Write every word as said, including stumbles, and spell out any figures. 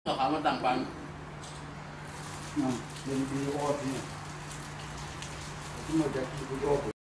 เขาขามาตั้งปันนั่นเป็นดีโอที่ที่มาจากที่กูโยก